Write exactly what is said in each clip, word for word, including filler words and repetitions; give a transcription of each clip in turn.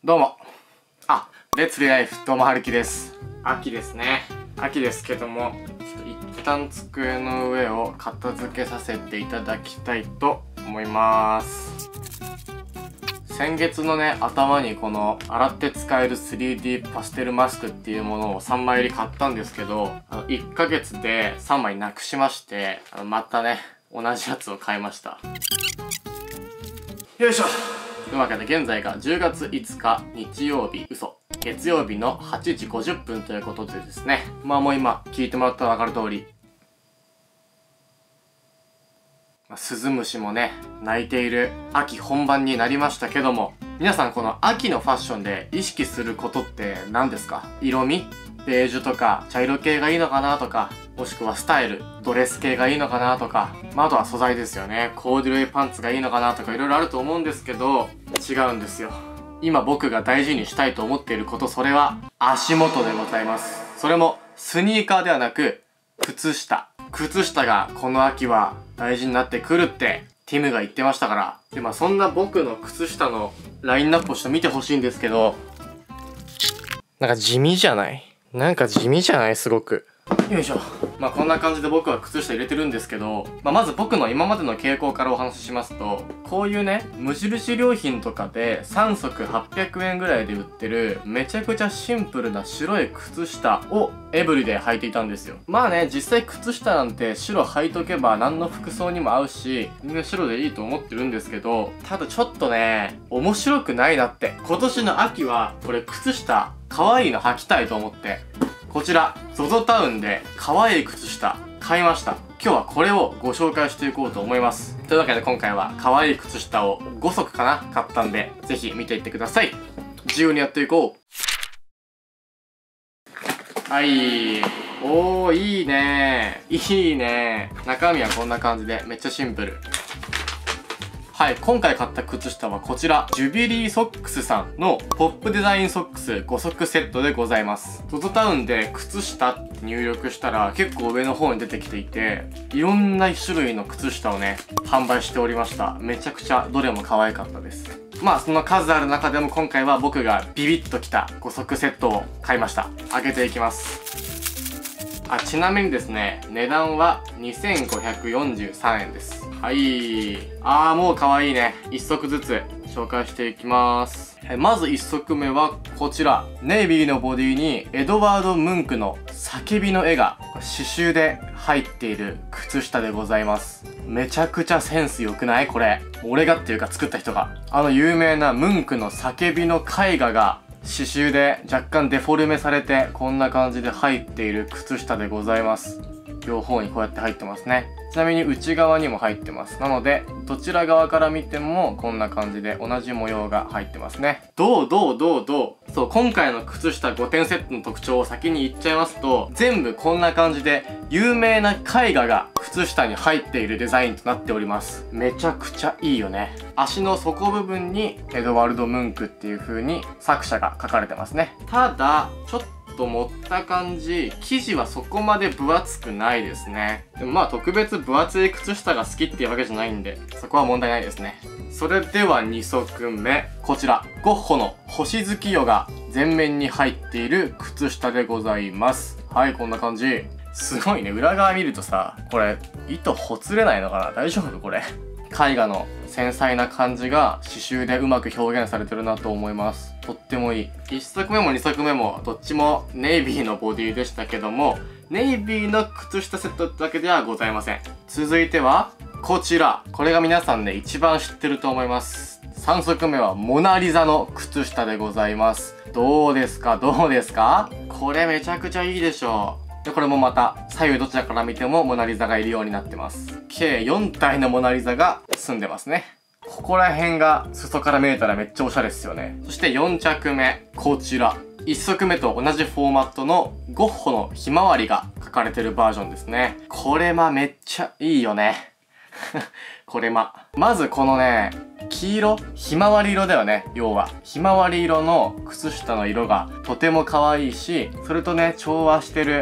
どうも。あ、レッツリーライフ、どうもはるきです。秋ですね。秋ですけども、ちょっと一旦机の上を片付けさせていただきたいと思います。先月のね、頭にこの洗って使える スリーディー パステルマスクっていうものをさんまい入り買ったんですけど、あのいっかげつでさんまいなくしまして、あのまたね、同じやつを買いました。よいしょ。というわけで現在がじゅうがついつか日曜日、嘘。月曜日のはちじごじゅっぷんということでですね。まあもう今聞いてもらったらわかる通り、スズムシもね、鳴いている秋本番になりましたけども、皆さんこの秋のファッションで意識することって何ですか？色味？ベージュとか茶色系がいいのかなとか、もしくはスタイル、ドレス系がいいのかなとか、まあ、あとは素材ですよね。コーデュロイパンツがいいのかなとかいろいろあると思うんですけど、違うんですよ。今僕が大事にしたいと思っていること、それは足元でございます。それもスニーカーではなく、靴下。靴下がこの秋は大事になってくるってティムが言ってましたから。で、まあそんな僕の靴下のラインナップをちょっと見てほしいんですけど、なんか地味じゃない？なんか地味じゃない？すごく。よいしょ。まあこんな感じで僕は靴下入れてるんですけど、まあ、まず僕の今までの傾向からお話ししますと、こういうね、無印良品とかでさんそくはっぴゃくえんぐらいで売ってるめちゃくちゃシンプルな白い靴下をエブリで履いていたんですよ。まあね、実際靴下なんて白履いとけば何の服装にも合うし、みんな白でいいと思ってるんですけど、ただちょっとね、面白くないなって。今年の秋はこれ靴下可愛いの履きたいと思って、こちら ゾゾ タウンで可愛い靴下買いました。今日はこれをご紹介していこうと思います。というわけで今回は可愛い靴下をごそくかな買ったんで、ぜひ見ていってください。自由にやっていこう。はい。おー、いいねー。いいねー。中身はこんな感じでめっちゃシンプル。はい、今回買った靴下はこちら、ジュビリーソックスさんのポップデザインソックスごそくセットでございます。ゾゾ タウンで靴下って入力したら結構上の方に出てきていて、いろんな種類の靴下をね、販売しておりました。めちゃくちゃどれも可愛かったです。まあその数ある中でも今回は僕がビビッときたごそくセットを買いました。開けていきます。あ、ちなみにですね、値段はにせんごひゃくよんじゅうさんえんです。はい。あー、もう可愛いね。いっそくずつ紹介していきます。まずいっそくめはこちら。ネイビーのボディにエドワード・ムンクの叫びの絵が刺繍で入っている靴下でございます。めちゃくちゃセンス良くない？これ。俺がっていうか作った人が。あの有名なムンクの叫びの絵画が刺繍で若干デフォルメされてこんな感じで入っている靴下でございます。両方にこうやって入ってますね。ちなみに内側にも入ってます。なのでどちら側から見てもこんな感じで同じ模様が入ってますね。どうどうどうどうそう、今回の靴下ごてんセットの特徴を先に言っちゃいますと、全部こんな感じで有名な絵画が靴下に入っているデザインとなっております。めちゃくちゃいいよね。足の底部分にエドワルド・ムンクっていう風に作者が書かれてますね。ただちょっとと持った感じ、生地はそこまで分厚くないですね。でもまあ特別分厚い靴下が好きっていうわけじゃないんで、そこは問題ないですね。それではにそくめ、こちらゴッホの星月夜が前面に入っている靴下でございます。はい、こんな感じ。すごいね。裏側見るとさ、これ糸ほつれないのかな？大丈夫？これ絵画の繊細な感じが刺繍でうまく表現されてるなと思います。とってもいい。いっそくめもにそくめもどっちもネイビーのボディでしたけども、ネイビーの靴下セットだけではございません。続いてはこちら。これが皆さんね、一番知ってると思います。さんそくめはモナリザの靴下でございます。どうですか？どうですか？これめちゃくちゃいいでしょう。で、これもまた左右どちらから見てもモナリザがいるようになってます。計よんたいのモナリザが住んでますね。ここら辺が裾から見えたらめっちゃおしゃれですよね。そしてよんちゃくめ、こちら。いっそくめと同じフォーマットのゴッホのひまわりが描かれてるバージョンですね。これまめっちゃいいよね。これま。まずこのね、黄色、ひまわり色だよね、要は。ひまわり色の靴下の色がとても可愛いし、それとね、調和してる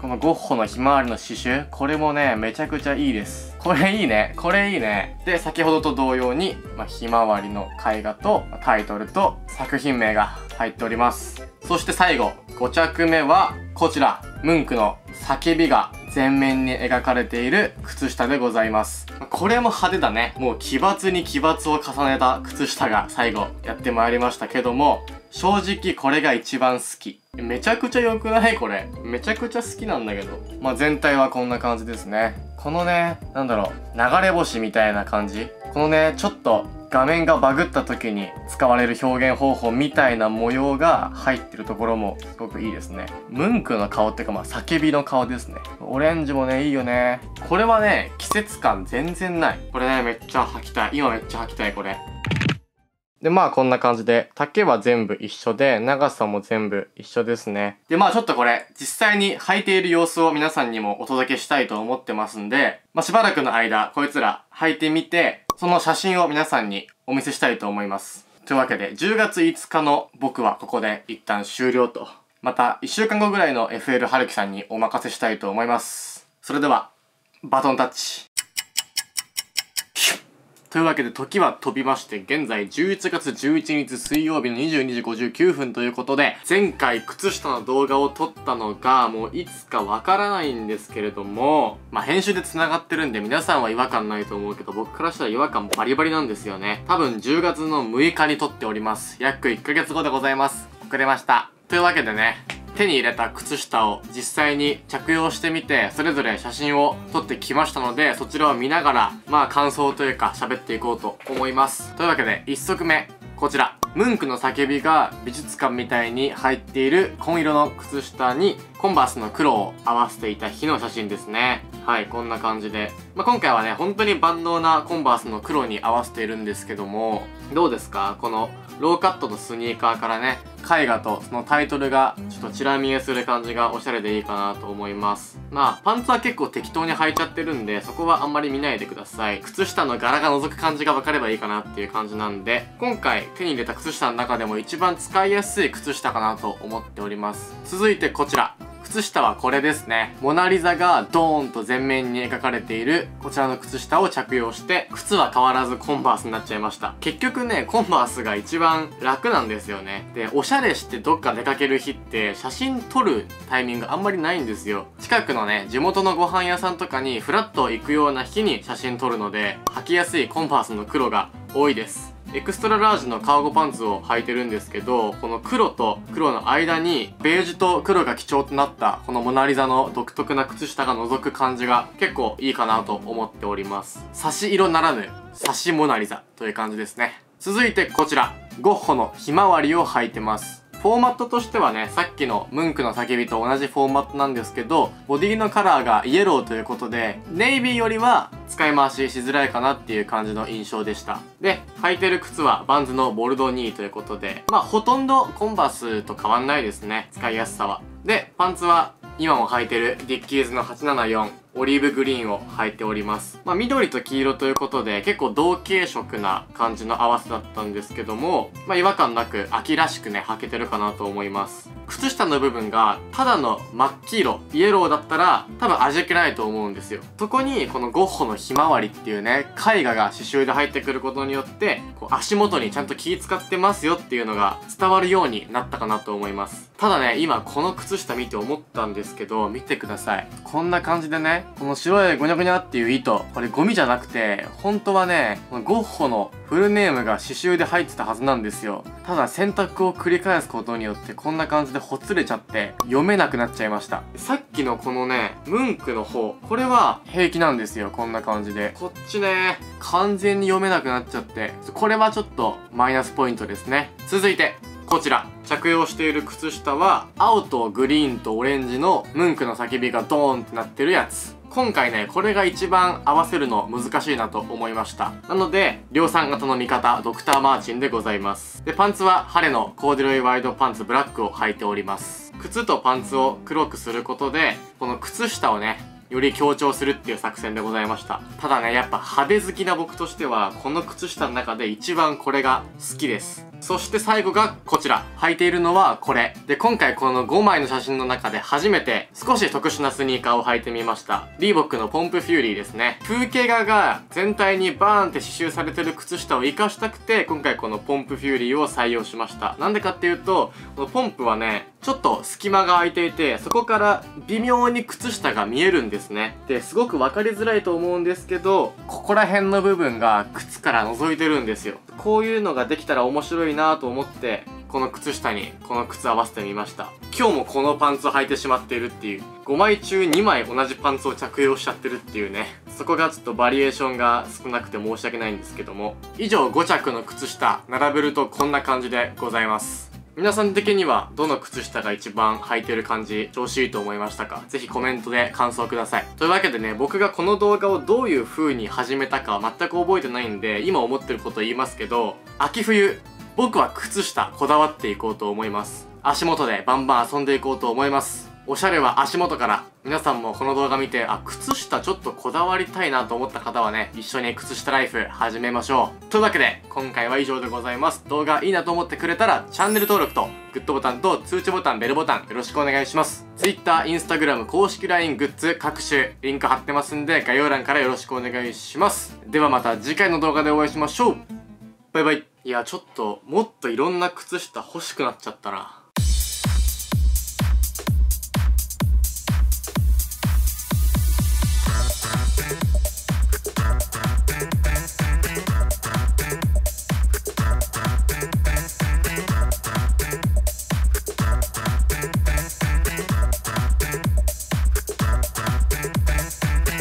このゴッホのひまわりの刺繍、これもねめちゃくちゃいいです。これいいね、これいいね。で先ほどと同様に、まあ、ひまわりの絵画とタイトルと作品名が入っております。そして最後ご着目はこちら、ムンクの叫びが全面に描かれている靴下でございます。これも派手だね。もう奇抜に奇抜を重ねた靴下が最後やってまいりましたけども、正直これが一番好き。めちゃくちゃ良くない？これめちゃくちゃ好きなんだけど、まあ全体はこんな感じですね。このね、なんだろう、流れ星みたいな感じ、このねちょっと画面がバグった時に使われる表現方法みたいな模様が入ってるところもすごくいいですね。ムンクの顔っていうか、まあ叫びの顔ですね。オレンジもねいいよね。これはね季節感全然ない。これねめっちゃ履きたい。今めっちゃ履きたいこれ。でまあこんな感じで丈は全部一緒で長さも全部一緒ですね。でまあちょっとこれ実際に履いている様子を皆さんにもお届けしたいと思ってますんで、まあしばらくの間こいつら履いてみて、その写真を皆さんにお見せしたいと思います。というわけでじゅうがついつかの僕はここで一旦終了と。またいっしゅうかんごぐらいの エフエル 春樹さんにお任せしたいと思います。それではバトンタッチ。というわけで時は飛びまして、現在じゅういちがつじゅういちにち水曜日のにじゅうにじごじゅうきゅうふんということで、前回靴下の動画を撮ったのがもういつかわからないんですけれども、まあ編集で繋がってるんで皆さんは違和感ないと思うけど、僕からしたら違和感バリバリなんですよね。多分じゅうがつのむいかに撮っております。約いっかげつごでございます。遅れました。というわけでね、手に入れた靴下を実際に着用してみて、それぞれ写真を撮ってきましたので、そちらを見ながらまあ感想というか喋っていこうと思います。というわけでいっそくめこちら、ムンクの叫びが美術館みたいに入っている紺色の靴下にコンバースの黒を合わせていた日の写真ですね。はい、こんな感じで、まあ、今回はね本当に万能なコンバースの黒に合わせているんですけども、どうですか？このローカットのスニーカーからね、絵画とそのタイトルがちょっとチラ見えする感じがおしゃれでいいかなと思います。まあパンツは結構適当に履いちゃってるんで、そこはあんまり見ないでください。靴下の柄が覗く感じが分かればいいかなっていう感じなんで、今回手に入れた靴下の中でも一番使いやすい靴下かなと思っております。続いてこちら、靴下はこれですね。モナリザがドーンと前面に描かれているこちらの靴下を着用して、靴は変わらずコンバースになっちゃいました。結局ね、コンバースが一番楽なんですよね。で、おしゃれしてどっか出かける日って写真撮るタイミングあんまりないんですよ。近くのね、地元のご飯屋さんとかにフラッと行くような日に写真撮るので、履きやすいコンバースの黒が多いです。エクストララージのカーゴパンツを履いてるんですけど、この黒と黒の間にベージュと黒が基調となったこのモナリザの独特な靴下が覗く感じが結構いいかなと思っております。差し色ならぬ差しモナリザという感じですね。続いてこちら、ゴッホのひまわりを履いてます。フォーマットとしてはね、さっきのムンクの叫びと同じフォーマットなんですけど、ボディのカラーがイエローということで、ネイビーよりは使い回ししづらいかなっていう感じの印象でした。で、履いてる靴はバンズのボルドニーということで、まあほとんどコンバースと変わんないですね、使いやすさは。で、パンツは今も履いてるディッキーズのはちななよんオリーブグリーンを履いております。まあ緑と黄色ということで結構同系色な感じの合わせだったんですけども、まあ違和感なく秋らしくね履けてるかなと思います。靴下の部分がただの真っ黄色イエローだったら多分味気ないと思うんですよ。そこにこのゴッホのひまわりっていうね絵画が刺繍で入ってくることによって、こう足元にちゃんと気使ってますよっていうのが伝わるようになったかなと思います。ただね、今この靴下見て思ったんですけど、見てください。こんな感じでね、この白いゴニャゴニャっていう糸、これゴミじゃなくて本当はね、このゴッホのフルネームが刺繍で入ってたはずなんですよ。ただ洗濯を繰り返すことによってこんな感じでほつれちゃって読めなくなっちゃいました。さっきのこのねムンクの方、これは平気なんですよ。こんな感じで、こっちね完全に読めなくなっちゃって、これはちょっとマイナスポイントですね。続いてこちら、着用している靴下は青とグリーンとオレンジのムンクの叫びがドーンってなってるやつ。今回ね、これが一番合わせるの難しいなと思いました。なので量産型の味方ドクターマーチンでございます。で、パンツはハレのコーデュロイワイドパンツブラックを履いております。靴とパンツを黒くすることでこの靴下をねより強調するっていう作戦でございました。ただね、やっぱ派手好きな僕としてはこの靴下の中で一番これが好きです。 そして最後がこちら。履いているのはこれ。で、今回このごまいの写真の中で初めて少し特殊なスニーカーを履いてみました。リーボックのポンプフューリーですね。風景画が全体にバーンって刺繍されてる靴下を活かしたくて、今回このポンプフューリーを採用しました。なんでかっていうと、このポンプはね、ちょっと隙間が空いていて、そこから微妙に靴下が見えるんですね。で、すごく分かりづらいと思うんですけど、ここら辺の部分が靴から覗いてるんですよ。こういうのができたら面白いなと思って、この靴下にこの靴合わせてみました。今日もこのパンツを履いてしまっているっていう、ごまい中にまい同じパンツを着用しちゃってるっていうね。そこがちょっとバリエーションが少なくて申し訳ないんですけども。以上ごちゃくの靴下、並べるとこんな感じでございます。皆さん的にはどの靴下が一番履いてる感じ調子いいと思いましたか？ぜひコメントで感想ください。というわけでね、僕がこの動画をどういう風に始めたか全く覚えてないんで、今思ってること言いますけど、秋冬、僕は靴下こだわっていこうと思います。足元でバンバン遊んでいこうと思います。おしゃれは足元から。皆さんもこの動画見て、あ、靴下ちょっとこだわりたいなと思った方はね、一緒に靴下ライフ始めましょう。というわけで、今回は以上でございます。動画いいなと思ってくれたら、チャンネル登録と、グッドボタンと通知ボタン、ベルボタン、よろしくお願いします。Twitter、Instagram、公式 ライン、グッズ、各種、リンク貼ってますんで、概要欄からよろしくお願いします。ではまた次回の動画でお会いしましょう。バイバイ。いや、ちょっと、もっといろんな靴下欲しくなっちゃったな。